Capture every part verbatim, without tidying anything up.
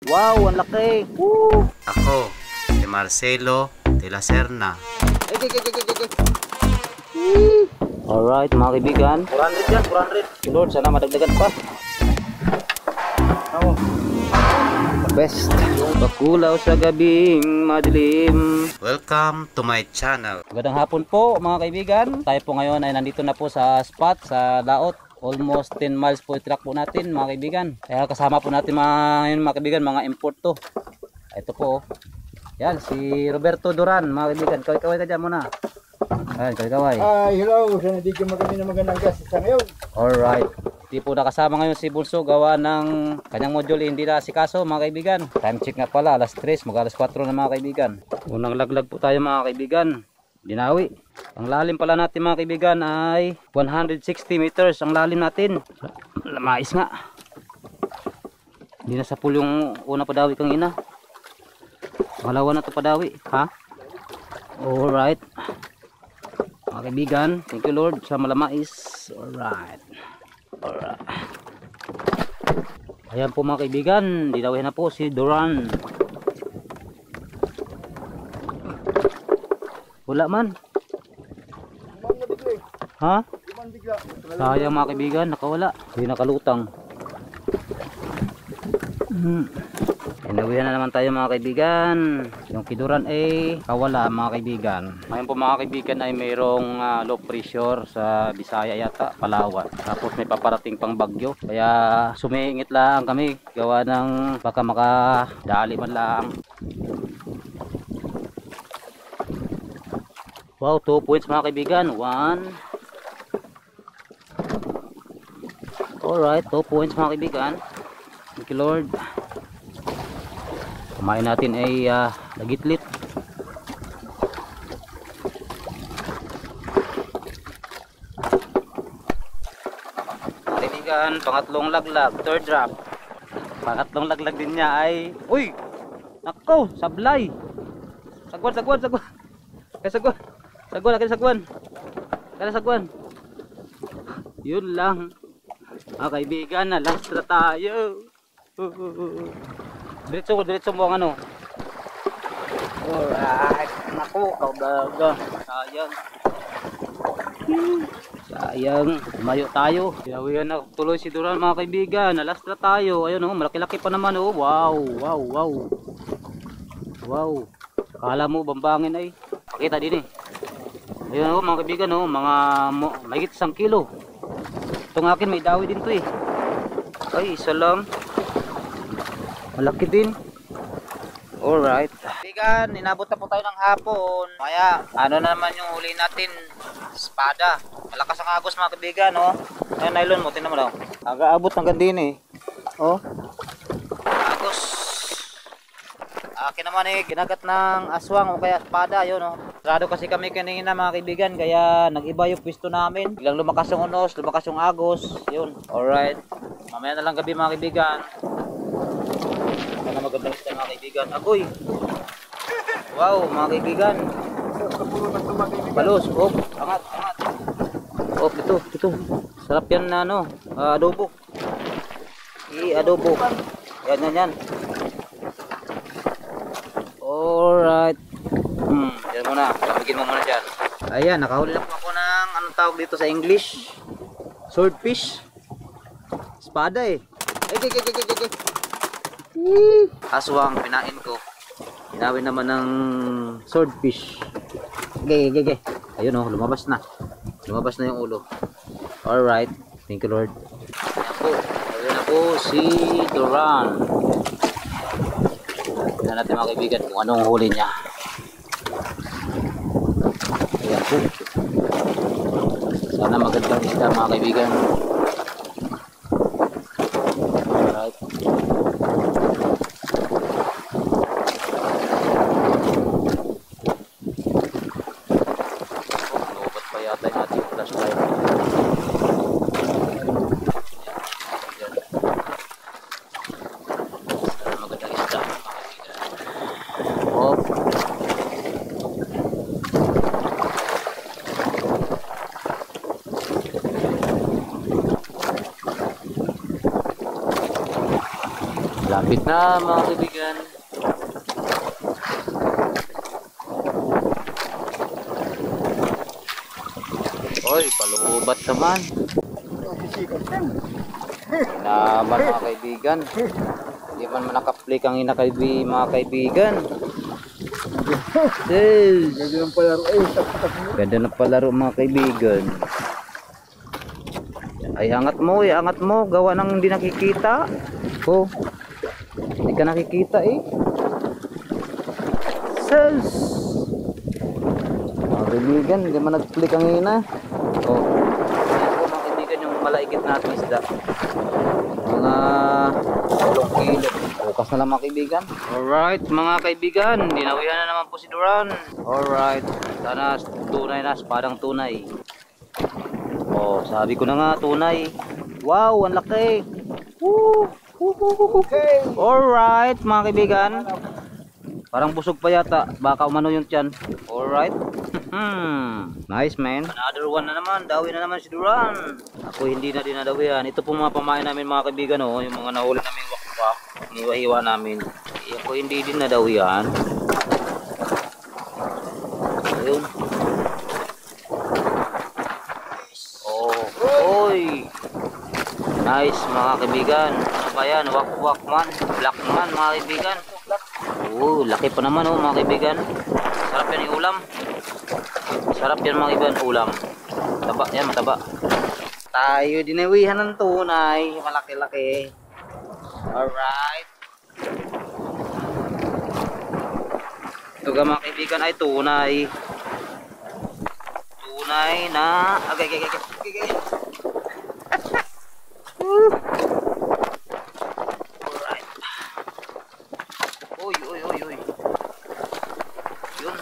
Wow, ang laki. Woo! Ako, si Marcelo de la Serna. Alright mga kaibigan, four hundred yan, four hundred. Lord, sana madagdagan pa. Oh. Best. Bakulaw sa gabing madilim. Welcome to my channel. Magandang hapon po mga kaibigan. Tayo po ngayon ay nandito na po sa spot sa Laot. Almost ten miles po i-track po natin mga kaibigan. Kaya kasama po natin mga, yun, mga kaibigan, mga import to. Ito po. Yan, si Roberto Duran mga kaibigan. Kaway-kaway ka dyan muna. Ayan, kaway-kaway. Ah, hello. Sana di ka maganda na magandang gas sa ngayon. Alright. Hindi po nakasama ngayon si Bulso gawa ng kanyang module, hindi na si Kaso mga kaibigan. Time check nga pala, alas tres, mag alas kwatro na mga kaibigan. Unang laglag po tayo mga kaibigan. Dinawi. Ang lalim pala natin mga kaibigan ay one hundred sixty meters ang lalim natin. Mais nga. Hindi na sa pool yung una padawi kang ina. Pangalawa na to padawi. Ha? Alright. Mga kaibigan, thank you Lord sa malamais. Alright. Alright. Ayan po mga kaibigan, dinawihan na po si Duran. Wala man. Ha? Sayang mga kaibigan, nakawala. Hindi nakalutang. Hmm. Inawihan na naman tayo mga kaibigan. Yung kiduran ay kawala mga kaibigan. Ngayon po mga kaibigan ay mayroong uh, low pressure sa Bisaya yata, Palawan. Tapos may paparating pang bagyo. Kaya sumingit lang kami. Gawa ng baka makadali man lang. Wow, two points mga kaibigan. One. Alright, two points mga kaibigan. Thank you Lord. Kumain natin ay uh, lagitlit. Mga kaibigan, pangatlong laglag, third drop. Pangatlong laglag din niya ay, uy! Nako, sablay! Sagwan, sagwan, sagwan! Kaya sagwan! Sagwan, akin sagwan. Kaya sagwan. Yun lang. Mga kaibigan, na last na tayo. Uh, uh, uh. Diretso ko, diretso mo ang ano. Alright. Naku, kaudaga. Sayang. Sayang. Tumayo tayo. Yawihan na tuloy si Duran mga kaibigan. Na last na tayo. Ayun oh, malaki-laki pa naman oh. Wow, wow, wow. Wow. Kala mo bambangin ay. Pakita din eh. Ayun oh, mga kaibigan oh, mga mahigit isang kilo. Itong akin may dawi din to eh. Ay, isa lang. Malaki din. Alright. Kaibigan, inabot na po tayo ng hapon. Kaya, ano naman yung huli natin? Espada. Malakas ang agos mga kaibigan oh. Ayan, nylon mo, tingnan mo daw. Aga-abot hanggang din eh. Oh. Agos. Akin naman eh, ginagat ng aswang o kaya espada, yun oh. Sarado kasi kami kanina mga kaibigan, kaya nag-iba yung pwesto namin. Biglang lumakas yung unos, lumakas yung agos, yun. Alright, mamaya na lang gabi mga kaibigan. Sana magandang isda mga kaibigan. Agoy! Wow mga kaibigan. Balos, oh, angat, angat. Oh, ito, ito. Sarap yan na ano, uh, adobo. I-adobo. Yan, yan, yan. Alright. Hmm, yan muna. Lamigin mo muna dyan. Ayan, nakahuli na po ako ng anong tawag dito sa English? Swordfish. Espada eh. Ay, ay, ay, ay, ay, ay. Aswang, pinain ko. Pinawin naman ng swordfish. Gay, gay, gay. Ayun oh, lumabas na. Lumabas na yung ulo. Alright. Thank you Lord. Ayan po. Ayan na po si Duran. Tignan natin mga kaibigan kung anong huli niya. Ayan po. Sana magandang isda mga kaibigan. Alright. Lubat pa yata yung ating flashlight. Sana magandang isda mga kaibigan. Oh. Kapit na mga kaibigan. Oy, palubat naman. Naman mga kaibigan. Hindi man nakaplik ang ina kaibi, mga kaibigan. Yes. Ganda ng palaro eh. Ganda ng palaro mga kaibigan. Ay angat mo, ay angat mo. Gawa nang hindi nakikita. Oh. Hindi ka nakikita eh. Yes. Mga kaibigan, hindi man nag-click ang ina. Oh. Ayan po mga kaibigan yung malaikit natin isda. Mga walong kilo. Bukas na lang mga kaibigan. Alright mga kaibigan, dinawihan na naman po si Duran. Alright, sana tunay na, parang tunay. Oh, sabi ko na nga tunay. Wow, ang laki. Woo! Okay. Alright mga kaibigan. Parang busog pa yata, baka umano yung tiyan. Alright. Nice man. Another one na naman, dawi na naman si Duran. Ako hindi na dinadawihan. Ito po mga pamain namin mga kaibigan, oh, yung mga nahuli namin wakwak, niwa-hiwa namin. Ako hindi din nadawihan. Ayun. Oh, oy. Nice mga kaibigan. Ano ba yan? Wakwak man, black man mga kaibigan. Oh, laki pa naman oh mga kaibigan. Sarap yan yung ulam. Sarap yan mga kaibigan, ulam. Taba yan, mataba. Tayo dinawihan ng tunay, malaki-laki. Alright. Ito ka mga kaibigan ay tunay. Tunay na agay agay agay agay. Alright. Uy uy uy uy. Yun.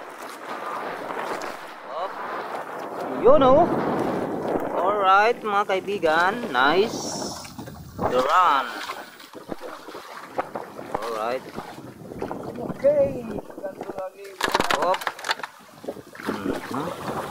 Up. Yun oh. Alright mga kaibigan, nice. Duran. Alright. Okay. Ganto lagi. Up. Mm-hmm.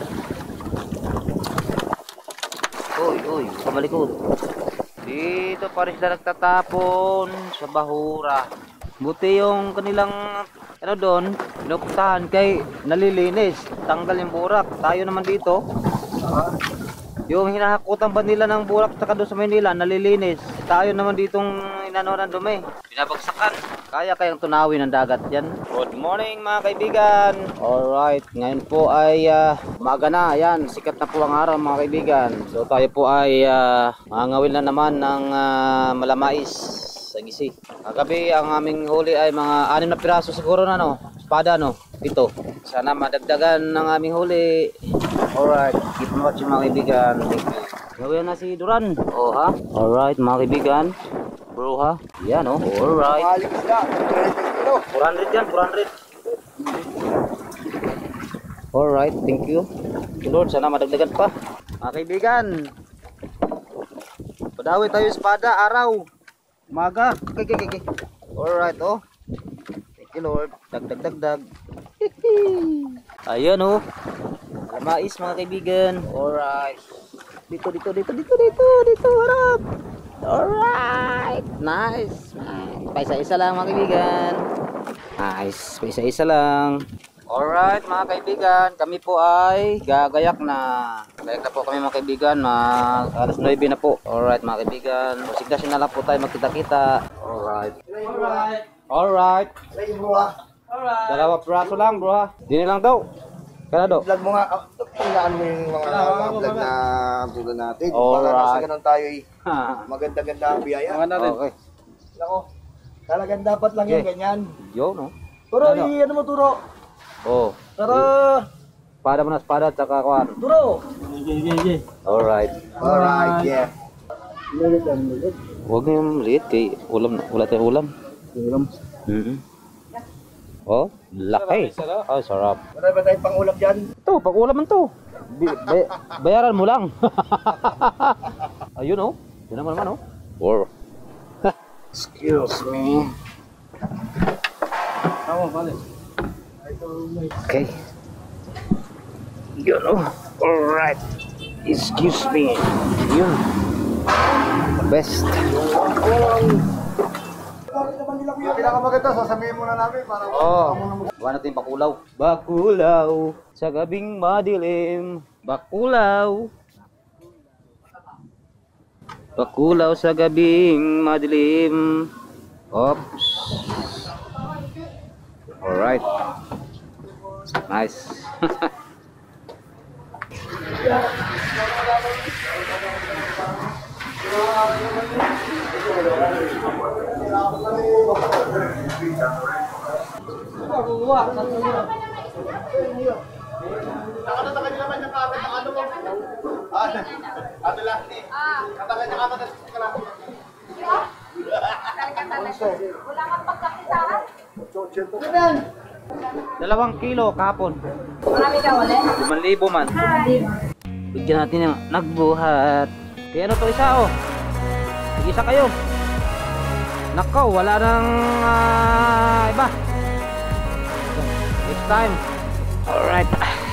Uy, uy, kamalikod. Dito pa rin sila nagtatapon sa bahura. Buti yung kanilang ano doon, pinupuntahan kay nalilinis. Tanggal yung burak. Tayo naman dito. Yung hinahakutan ba nila ng burak saka doon sa Manila, nalilinis. Tayo naman ditong inano ng dumi. Binabagsakan. Kaya kayang tunawin ng dagat yan. Good morning mga kaibigan. Alright, ngayon po ay uh, umaga na. Ayan, sikat na po ang araw mga kaibigan. So tayo po ay uh, mangawil na naman ng uh, malamais sa gisi. Kagabi ang aming huli ay mga anim na piraso siguro na no. Espada no, pito. Sana madagdagan ng aming huli. Alright, keep watching mga kaibigan. Thank you. Gawin na si Duran. Oh ha? Alright mga kaibigan. Bro ha? Yan oh. Alright. Malik sila. four hundred yan, four hundred. Alright, thank you. Lord, sana madagdagan pa. Mga kaibigan. Padawi tayo espada, araw. Umaga. Okay, okay, okay. Alright oh. Thank you Lord. Dagdag, dagdag. Ayan oh. Mais mga kaibigan. Alright. Dito, dito, dito, dito, dito, dito, harap. Alright. Nice. Paisa-isa lang mga kaibigan. Nice. Paisa-isa lang. Alright mga kaibigan. Kami po ay gagayak na. Gagayak na po kami mga kaibigan. Mag alas nuwebe na po. Alright mga kaibigan. Sigdasin na lang po tayo magkita-kita. Alright. Alright. Alright. Alright. Dalawa praso lang bro ha. Dini lang daw. Kaya do. Vlog mo nga. Tandaan mo yung mga, mga vlog na vlog natin. Alright. Para sa ganun tayo eh. Maganda-ganda ang biyaya. Okay. Nako. Talagang dapat lang yung Okay. ganyan. Yo no. Turo, Ano? i- ano mo turo? Oh. Tara. Espada mo na espada at saka kuhan. Turo. Alright. Alright, yeah. Huwag mo yung liit kay ulam, wala tayong ulam. Ulam. Mm-hmm. Oh, laki. Oh, sarap. Wala ba tayong pang-ulam dyan? Ito, pag ulam man to. Bi- bay- bayaran mo lang. Ayun oh. Yun naman naman oh. Or. Excuse me. Okay. Yun oh. Alright. Excuse me. Yun. Best. Yung pinakamaganda, sasabihin muna namin para Oo. Gawa natin bakulaw. Bakulaw sa gabing madilim. Bakulaw. Bakulaw sa gabing madilim. Oops. Alright. Nice. Nakatatakan nyo naman yung kapit ng ano mo. Ah, ate Lati. Katakan niya kapit ng kalapit. Wala kang pagkakitaan? Dalawang kilo kapon. Marami ka ulit? Limang libo man. Bigyan natin yung nagbuhat. Kaya ano to isa oh. Mag-isa kayo. Nakaw, wala nang ah, iba. Next time. Alright.